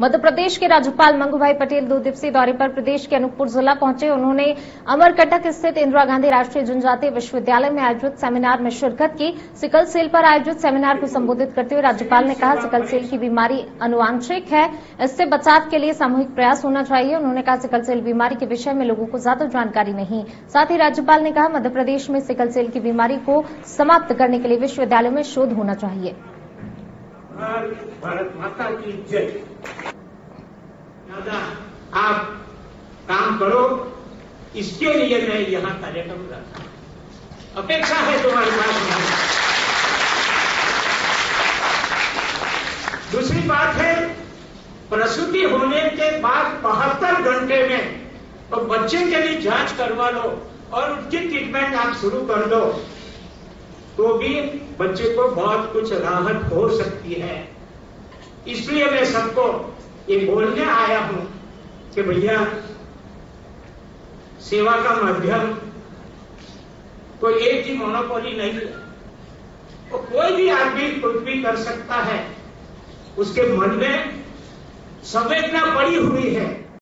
मध्य प्रदेश के राज्यपाल मंगूभाई पटेल 2 दिवसीय दौरे पर प्रदेश के अनूपपुर जिला पहुंचे। उन्होंने अमरकंटक स्थित इंदिरा गांधी राष्ट्रीय जनजातीय विश्वविद्यालय में आयोजित सेमिनार में शिरकत की। सिकल सेल पर आयोजित सेमिनार को संबोधित करते हुए राज्यपाल ने कहा, सिकल सेल की बीमारी अनुवांशिक है, इससे बचाव के लिए सामूहिक प्रयास होना चाहिए। उन्होंने कहा, सिकल सेल बीमारी के विषय में लोगों को ज्यादा जानकारी नहीं। साथ ही राज्यपाल ने कहा, मध्य प्रदेश में सिकल सेल की बीमारी को समाप्त करने के लिए विश्वविद्यालयों में शोध होना चाहिए। भारत माता की जय। दादा आप काम करो, इसके लिए मैं यहाँ कार्यक्रम रखा, अपेक्षा है तुम्हारे पास। दूसरी बात है, प्रसूति होने के बाद 72 घंटे में तो बच्चे के लिए जांच करवा लो और उसकी ट्रीटमेंट आप शुरू कर दो, तो भी बच्चे को बहुत कुछ राहत हो सकती है। इसलिए मैं सबको ये बोलने आया हूं कि भैया, सेवा का माध्यम तो एक ही मोनोपोली नहीं है, तो कोई भी आदमी कुछ भी कर सकता है। उसके मन में संवेदना पड़ी हुई है,